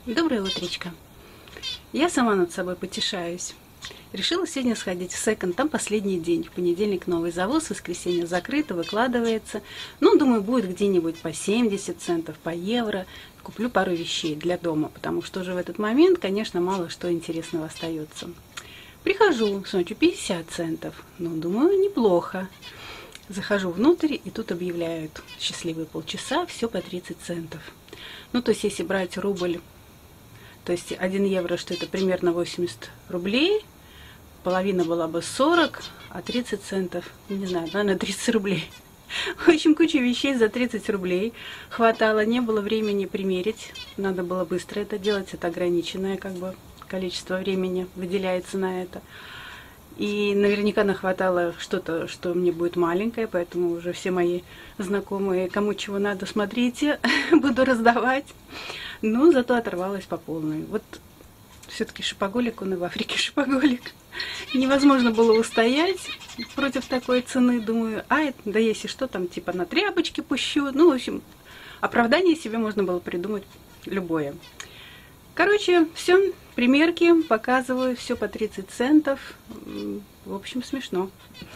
Доброе утречко. Я сама над собой потешаюсь. Решила сегодня сходить в секонд, там последний день. В понедельник новый завоз, в воскресенье закрыто, выкладывается. Ну, думаю, будет где-нибудь по 70 центов, по евро. Куплю пару вещей для дома, потому что уже в этот момент, конечно, мало что интересного остается. Прихожу, смотрю, 50 центов. Ну, думаю, неплохо. Захожу внутрь, и тут объявляют счастливые полчаса, все по 30 центов. Ну, то есть, если брать рубль, то есть 1 евро, что это примерно 80 рублей, половина была бы 40, а 30 центов, не знаю, наверное, 30 рублей. В общем, куча вещей за 30 рублей хватало, не было времени примерить, надо было быстро это делать, это ограниченное как бы количество времени выделяется на это. И наверняка нахватало что-то, что мне будет маленькое, поэтому уже все мои знакомые, кому чего надо, смотрите, буду раздавать. Но зато оторвалась по полной. Вот все-таки шопоголик, он и в Африке шопоголик. Невозможно было устоять против такой цены. Думаю, да если что, там типа на тряпочки пущу. Ну, в общем, оправдание себе можно было придумать любое. Короче, все, примерки, показываю, все по 30 центов. В общем, смешно.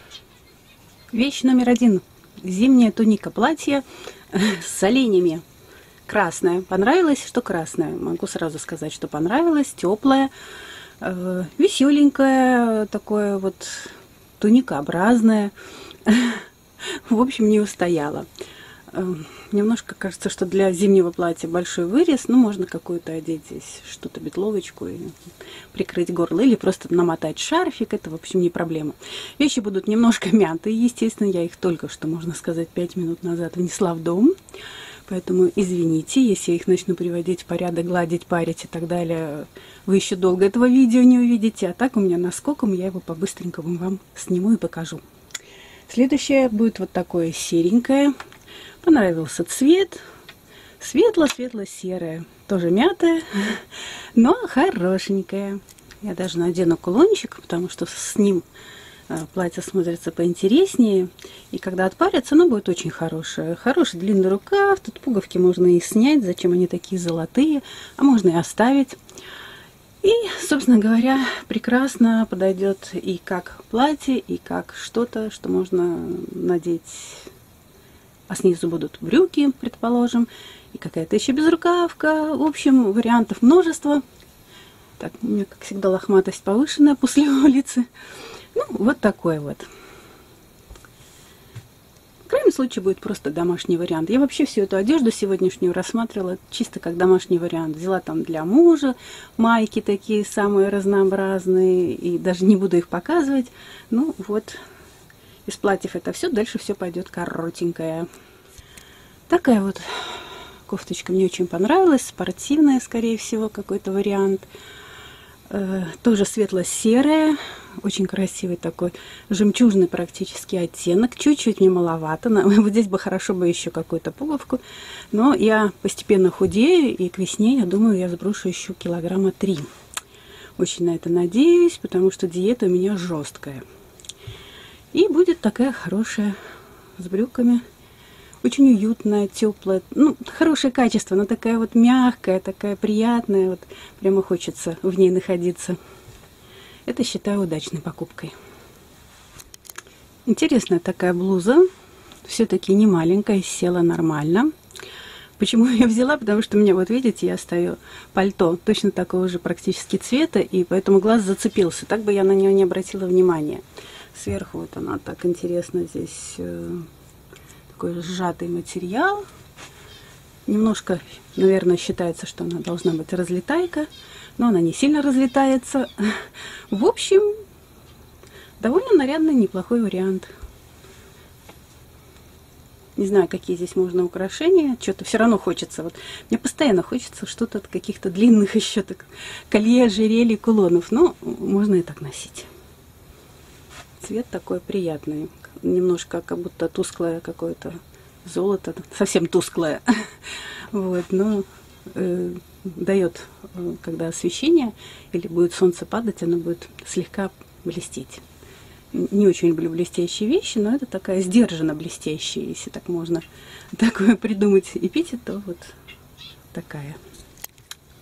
Вещь номер 1. Зимняя туника платье с оленями. Красная. Понравилось, что красная. Могу сразу сказать, что понравилось. Теплая, веселенькая, такое вот туникообразное. В общем, не устояла. Немножко кажется, что для зимнего платья большой вырез. Ну, можно какую-то одеть здесь, что-то, бетловочку и прикрыть горло. Или просто намотать шарфик. Это, в общем, не проблема. Вещи будут немножко мятые. Естественно, я их только что, можно сказать, 5 минут назад внесла в дом. Поэтому извините, если я их начну приводить в порядок, гладить, парить и так далее. Вы еще долго этого видео не увидите. А так у меня наскоком, я его по-быстренькому вам сниму и покажу. Следующее будет вот такое серенькое. Понравился цвет. Светло-светло-серое. Тоже мятое, но хорошенькое. Я даже надену кулончик, потому что с ним платье смотрится поинтереснее. И когда отпарится, оно будет очень хорошее. Хороший длинный рукав. Тут пуговки можно и снять. Зачем они такие золотые? А можно и оставить. И, собственно говоря, прекрасно подойдет и как платье, и как что-то, что можно надеть. А снизу будут брюки, предположим. И какая-то еще безрукавка. В общем, вариантов множество. Так, у меня, как всегда, лохматость повышенная после улицы. Ну, вот такой вот. В крайнем случае будет просто домашний вариант. Я вообще всю эту одежду сегодняшнюю рассматривала чисто как домашний вариант. Взяла там для мужа майки такие самые разнообразные. И даже не буду их показывать. Ну, вот. Из платьев это все. Дальше все пойдет коротенькое. Такая вот кофточка мне очень понравилась. Спортивная, скорее всего, какой-то вариант. Тоже светло-серая, очень красивый такой жемчужный практически оттенок, чуть-чуть мне маловато, вот здесь бы хорошо бы еще какую-то пуговку, но я постепенно худею, и к весне, я думаю, я сброшу еще килограмма 3. Очень на это надеюсь, потому что диета у меня жесткая. И будет такая хорошая, с брюками. Очень уютная, теплая, ну, хорошее качество, но такая вот мягкая, такая приятная, вот прямо хочется в ней находиться. Это считаю удачной покупкой. Интересная такая блуза, все-таки не маленькая, села нормально. Почему я взяла? Потому что у меня, вот видите, я ставила пальто точно такого же практически цвета, и поэтому глаз зацепился. Так бы я на нее не обратила внимания. Сверху вот она так интересно здесь... Такой сжатый материал. Немножко, наверное, считается, что она должна быть разлетайка, но она не сильно разлетается. В общем, довольно нарядный, неплохой вариант. Не знаю, какие здесь можно украшения. Что-то все равно хочется. Вот, мне постоянно хочется что-то от каких-то длинных еще так, колье, ожерелья, кулонов. Но можно и так носить. Цвет такой приятный. Немножко как будто тусклое какое-то золото. Совсем тусклое. Вот, но дает, когда освещение или будет солнце падать, оно будет слегка блестеть. Не очень люблю блестящие вещи, но это такая сдержанно блестящая, если так можно такое придумать эпитет, то вот такая.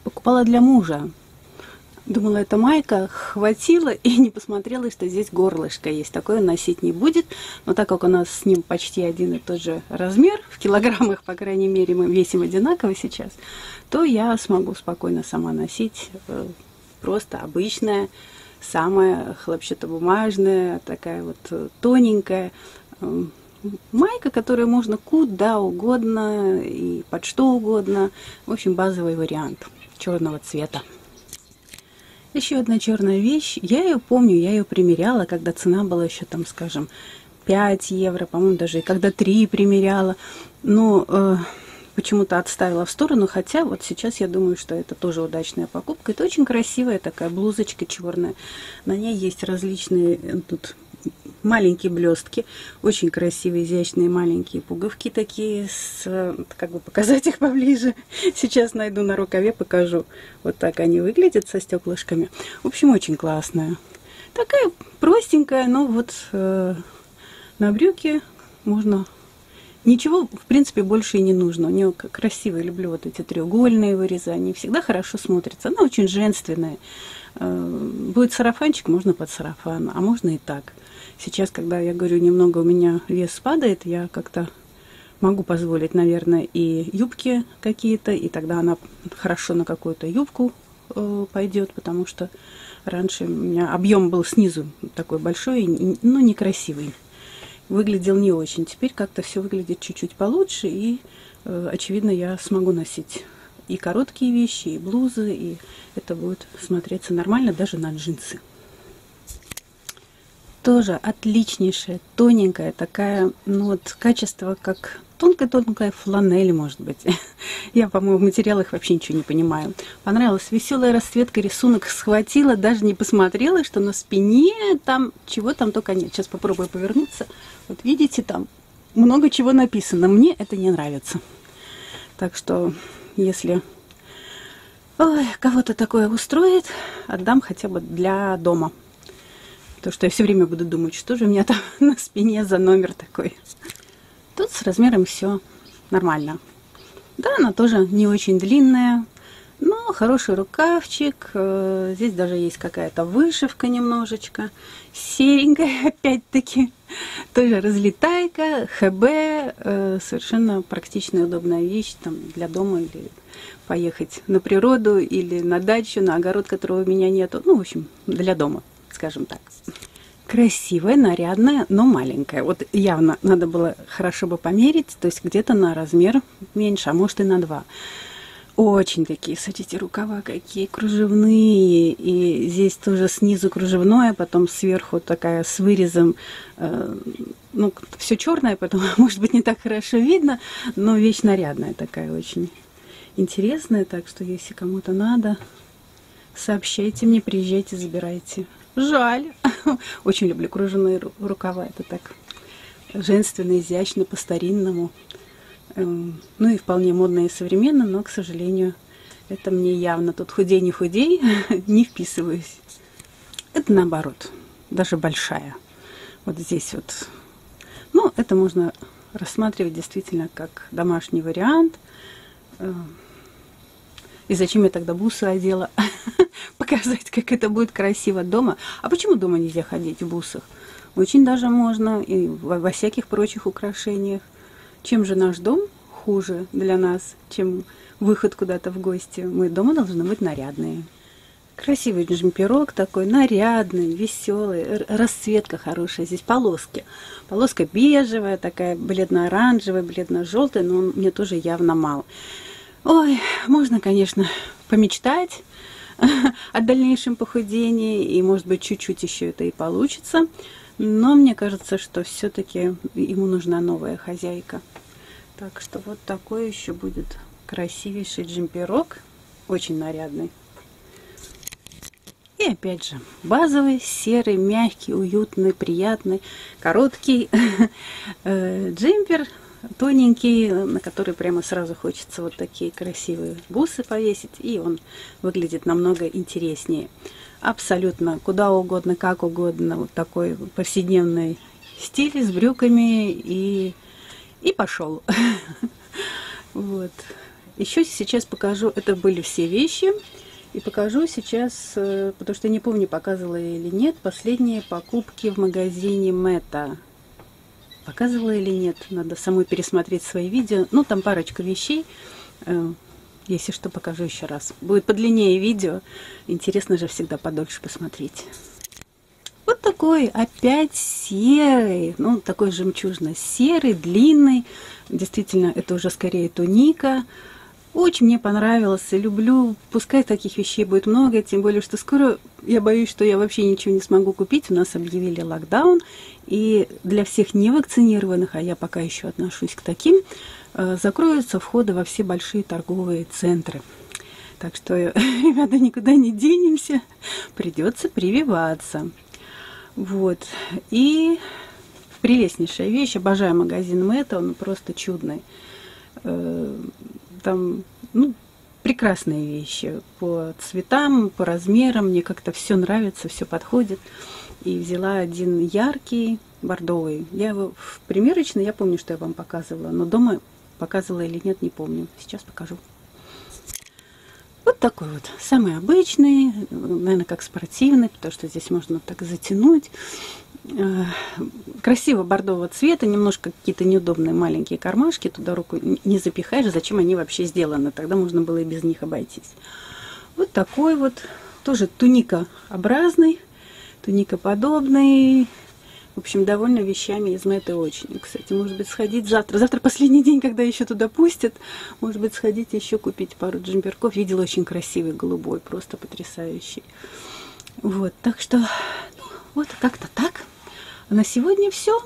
покупала для мужа. Думала, это майка, хватило и не посмотрела, что здесь горлышко есть. Такое он носить не будет. Но так как у нас с ним почти один и тот же размер, в килограммах, по крайней мере, мы весим одинаково сейчас, то я смогу спокойно сама носить просто обычная, самая хлопчатобумажная, такая вот тоненькая майка, которую можно куда угодно и под что угодно. В общем, базовый вариант черного цвета. Еще одна черная вещь. Я ее помню, я ее примеряла, когда цена была еще там, скажем, 5 евро, по-моему, даже и когда 3 примеряла. Но почему-то отставила в сторону, хотя вот сейчас я думаю, что это тоже удачная покупка. Это очень красивая такая блузочка черная. На ней есть различные тут маленькие блестки, очень красивые, изящные маленькие пуговки такие, как бы показать их поближе. Сейчас найду на рукаве, покажу. Вот так они выглядят со стеклышками. В общем, очень классная. Такая простенькая, но вот на брюки можно... Ничего, в принципе, больше и не нужно. У нее красивые, люблю вот эти треугольные вырезания. Всегда хорошо смотрится. Она очень женственная. Будет сарафанчик, можно под сарафан, а можно и так. Сейчас, когда я говорю, немного у меня вес падает, я как-то могу позволить, наверное, и юбки какие-то, и тогда она хорошо на какую-то юбку пойдет, потому что раньше у меня объем был снизу такой большой, но некрасивый. Выглядел не очень. Теперь как-то все выглядит чуть-чуть получше, и, очевидно, я смогу носить и короткие вещи, и блузы, и это будет смотреться нормально даже на джинсы. Тоже отличнейшая, тоненькая, такая, ну вот, качество, как тонкая-тонкая фланель, может быть. Я, по-моему, в материалах вообще ничего не понимаю. Понравилась веселая расцветка, рисунок схватила, даже не посмотрела, что на спине там, чего там только нет. Сейчас попробую повернуться. Вот видите, там много чего написано. Мне это не нравится. Так что, если кого-то такое устроит, отдам хотя бы для дома. Потому что я все время буду думать, что же у меня там на спине за номер такой. Тут с размером все нормально. Да, она тоже не очень длинная, но хороший рукавчик. Здесь даже есть какая-то вышивка немножечко. Серенькая опять-таки. Тоже разлетайка, ХБ. Совершенно практичная, удобная вещь там, для дома или поехать на природу или на дачу, на огород, которого у меня нету. Ну, в общем, для дома, скажем так. Красивая, нарядная, но маленькая. Вот явно надо было хорошо бы померить, то есть где-то на размер меньше, а может и на 2. Очень такие, смотрите, рукава какие кружевные. И здесь тоже снизу кружевное, потом сверху такая с вырезом. Ну, все черное, поэтому, может быть, не так хорошо видно, но вещь нарядная такая, очень интересная. Так что, если кому-то надо, сообщайте мне, приезжайте, забирайте. Жаль. Очень люблю кружевные рукава. Это так женственно, изящно, по-старинному. Ну и вполне модно и современно, но, к сожалению, это мне явно тут худей не худей, не вписываюсь. Это наоборот, даже большая. Вот здесь вот. Ну, это можно рассматривать действительно как домашний вариант. И зачем я тогда бусы одела? Показать, как это будет красиво дома. А почему дома нельзя ходить в бусах? Очень даже можно, и во всяких прочих украшениях. Чем же наш дом хуже для нас, чем выход куда-то в гости? Мы дома должны быть нарядные. Красивый джемперок такой, нарядный, веселый, расцветка хорошая. Здесь полоски. Полоска бежевая, такая бледно-оранжевая, бледно-желтая, но он мне тоже явно мал. Ой, можно, конечно, помечтать о дальнейшем похудении, и, может быть, чуть-чуть еще это и получится. Но мне кажется, что все-таки ему нужна новая хозяйка. Так что вот такой еще будет красивейший джемперок, очень нарядный. И опять же, базовый, серый, мягкий, уютный, приятный, короткий джемпер, тоненький, на который прямо сразу хочется вот такие красивые бусы повесить, и он выглядит намного интереснее. Абсолютно куда угодно, как угодно, вот такой повседневный стиль с брюками и пошел. Вот. Еще сейчас покажу, это были все вещи. И покажу сейчас, потому что я не помню, показывала или нет, последние покупки в магазине Meta. Показывала или нет, надо самой пересмотреть свои видео. Ну, там парочка вещей. Если что, покажу еще раз. Будет подлиннее видео. Интересно же всегда подольше посмотреть. Вот такой опять серый, ну, такой жемчужно-серый, длинный. Действительно, это уже скорее туника. Очень мне понравился, люблю, пускай таких вещей будет много, тем более, что скоро я боюсь, что я вообще ничего не смогу купить. У нас объявили локдаун, и для всех невакцинированных, а я пока еще отношусь к таким, закроются входы во все большие торговые центры. Так что, ребята, никуда не денемся, придется прививаться. Вот, и прелестнейшая вещь, обожаю магазин Meta, он просто чудный. Там, ну, прекрасные вещи по цветам, по размерам. Мне как-то все нравится, все подходит. И взяла один яркий, бордовый. Я его в примерочной, я помню, что я вам показывала, но дома показывала или нет, не помню. Сейчас покажу. Вот такой вот, самый обычный, наверное, как спортивный, потому что здесь можно так затянуть. Красиво бордового цвета, немножко какие-то неудобные маленькие кармашки, туда руку не запихаешь, зачем они вообще сделаны, тогда можно было и без них обойтись. Вот такой вот, тоже туникообразный, туникоподобный. В общем, довольна вещами из Meta очень. Кстати, может быть, сходить завтра. Завтра последний день, когда еще туда пустят. Может быть, сходить еще купить пару джемперков. Видела очень красивый, голубой, просто потрясающий. Вот, так что, ну, вот как-то так. А на сегодня все.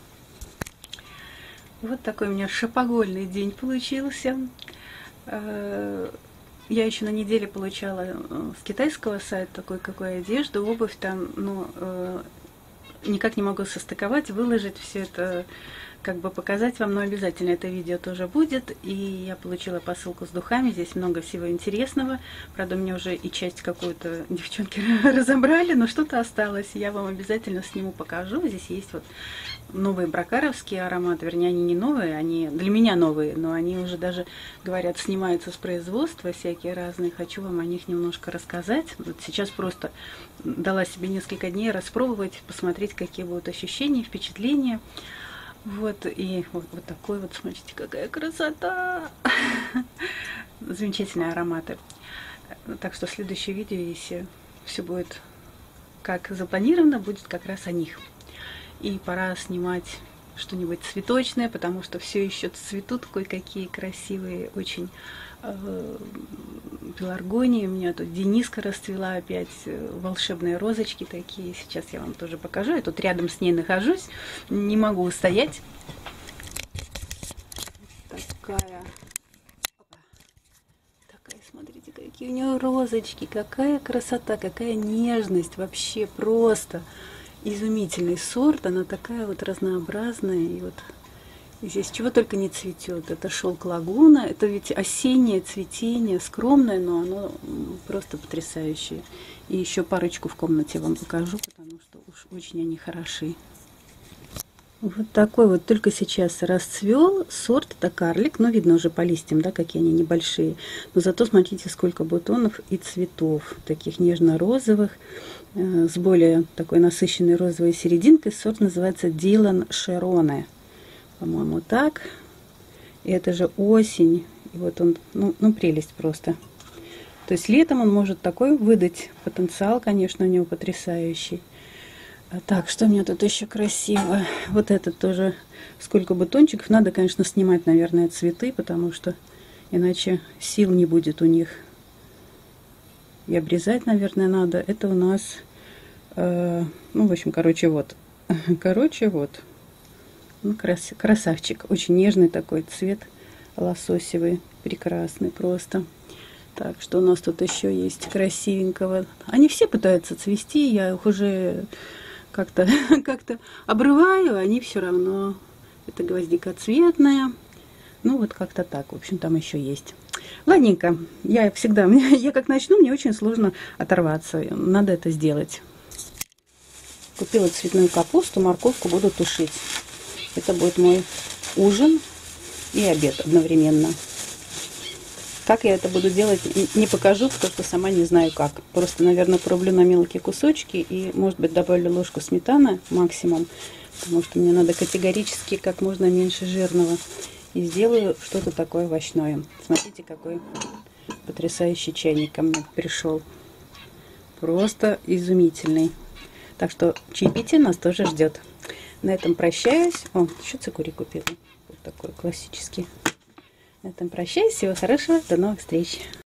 Вот такой у меня шопоголь день получился. Я еще на неделе получала с китайского сайта такой, какой одежду, обувь там, ну, никак не могу состыковать, выложить все это, как бы показать вам, но обязательно это видео тоже будет. И я получила посылку с духами, здесь много всего интересного. Правда, мне уже и часть какую-то девчонки разобрали, но что-то осталось. Я вам обязательно сниму, покажу. Здесь есть вот новые бракаровские ароматы, вернее, они не новые, они для меня новые, но они уже даже, говорят, снимаются с производства всякие разные. Хочу вам о них немножко рассказать. Вот сейчас просто дала себе несколько дней распробовать, посмотреть, какие будут ощущения, впечатления. Вот, и вот такой вот, смотрите, какая красота! Замечательные ароматы. Так что следующее видео, если все будет как запланировано, будет как раз о них. И пора снимать что-нибудь цветочное, потому что все еще цветут кое-какие красивые очень пеларгонии. У меня тут Дениска расцвела опять, волшебные розочки такие. Сейчас я вам тоже покажу. Я тут рядом с ней нахожусь, не могу устоять. Такая, смотрите, какие у нее розочки, какая красота, какая нежность, вообще просто изумительный сорт. Она такая вот разнообразная, и вот здесь чего только не цветет. Это шелк лагуна, это ведь осеннее цветение, скромное, но оно просто потрясающее. И еще парочку в комнате вам покажу, потому что уж очень они хороши. Вот такой вот только сейчас расцвел сорт, это карлик, но видно уже по листьям, да, какие они небольшие. Но зато смотрите, сколько бутонов и цветов, таких нежно-розовых, с более такой насыщенной розовой серединкой. Сорт называется Дилан Шероне. По-моему, так. И это же осень. И вот он, ну, прелесть просто. То есть летом он может такой выдать потенциал, конечно, у него потрясающий. Так, что у меня тут еще красиво? Вот этот тоже, сколько бутончиков. Надо, конечно, снимать, наверное, цветы, потому что иначе сил не будет у них. И обрезать, наверное, надо. Это у нас, ну, в общем, короче, вот. Короче, вот. Ну, красавчик. Очень нежный такой цвет, лососевый, прекрасный просто. Так, что у нас тут еще есть красивенького? Они все пытаются цвести, я их уже как-то обрываю, они все равно. Это гвоздикоцветная. Ну, вот как-то так. В общем, там еще есть. Ладненько. Я как начну, мне очень сложно оторваться. Надо это сделать. Купила цветную капусту, морковку буду тушить. Это будет мой ужин и обед одновременно. Как я это буду делать, не покажу, потому что сама не знаю как. Просто, наверное, порублю на мелкие кусочки и, может быть, добавлю ложку сметаны максимум, потому что мне надо категорически как можно меньше жирного. И сделаю что-то такое овощное. Смотрите, какой потрясающий чайник ко мне пришел. Просто изумительный. Так что чаепитие нас тоже ждет. На этом прощаюсь. О, еще цикорий купила. Вот такой классический. На этом прощаюсь. Всего хорошего. До новых встреч.